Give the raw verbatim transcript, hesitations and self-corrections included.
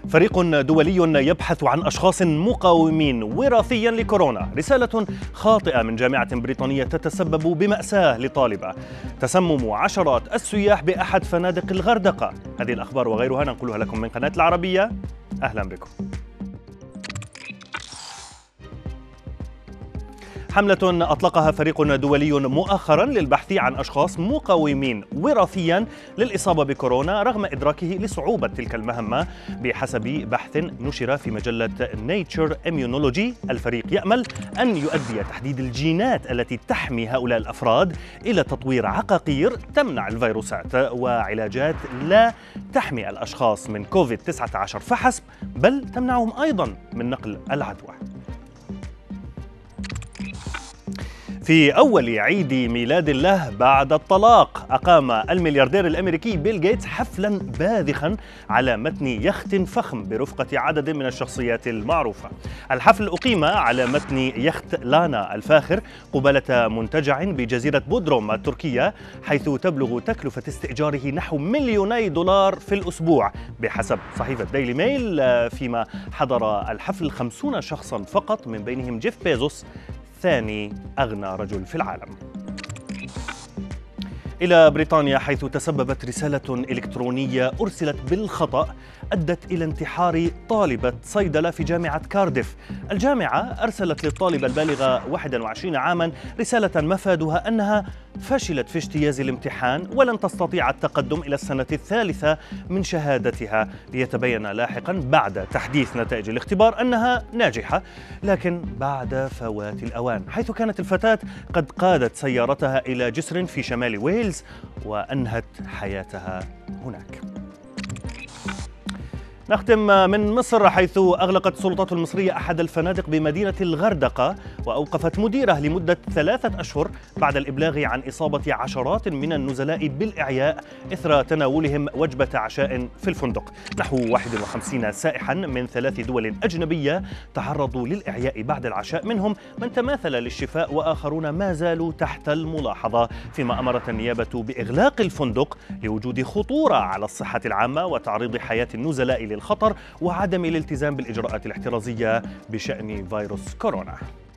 فريق دولي يبحث عن أشخاص مقاومين وراثيا لكورونا. رسالة خاطئة من جامعة بريطانية تتسبب بمأساة لطالبة. تسمم عشرات السياح بأحد فنادق الغردقة. هذه الأخبار وغيرها ننقلها لكم من قناة العربية. أهلا بكم. حملة أطلقها فريق دولي مؤخرا للبحث عن أشخاص مقاومين وراثيا للإصابة بكورونا رغم إدراكه لصعوبة تلك المهمة. بحسب بحث نشر في مجلة نيتشر إميونولوجي، الفريق يأمل أن يؤدي تحديد الجينات التي تحمي هؤلاء الأفراد إلى تطوير عقاقير تمنع الفيروسات وعلاجات لا تحمي الأشخاص من كوفيد تسعة عشر فحسب، بل تمنعهم أيضا من نقل العدوى. في أول عيد ميلاد له بعد الطلاق، أقام الملياردير الأمريكي بيل غيتس حفلا باذخا على متن يخت فخم برفقة عدد من الشخصيات المعروفة. الحفل أقيم على متن يخت لانا الفاخر قبالة منتجع بجزيرة بودروم التركية، حيث تبلغ تكلفة استئجاره نحو مليوني دولار في الأسبوع بحسب صحيفة ديلي ميل، فيما حضر الحفل خمسون شخصا فقط، من بينهم جيف بيزوس ثاني أغنى رجل في العالم. إلى بريطانيا، حيث تسببت رسالة إلكترونية أرسلت بالخطأ أدت إلى انتحار طالبة صيدلة في جامعة كارديف. الجامعة أرسلت للطالبة البالغة واحد وعشرين عاما رسالة مفادها أنها فشلت في اجتياز الامتحان ولن تستطيع التقدم إلى السنة الثالثة من شهادتها، ليتبين لاحقا بعد تحديث نتائج الاختبار أنها ناجحة، لكن بعد فوات الأوان، حيث كانت الفتاة قد قادت سيارتها إلى جسر في شمال ويلز وأنهت حياتها هناك. نختم من مصر، حيث أغلقت السلطات المصرية أحد الفنادق بمدينة الغردقة وأوقفت مديره لمدة ثلاثة أشهر بعد الإبلاغ عن إصابة عشرات من النزلاء بالإعياء إثر تناولهم وجبة عشاء في الفندق. نحو واحد وخمسين سائحا من ثلاث دول أجنبية تعرضوا للإعياء بعد العشاء، منهم من تماثل للشفاء وآخرون ما زالوا تحت الملاحظة، فيما أمرت النيابة بإغلاق الفندق لوجود خطورة على الصحة العامة وتعريض حياة النزلاء للخطر وعدم الالتزام بالإجراءات الاحترازية بشأن فيروس كورونا.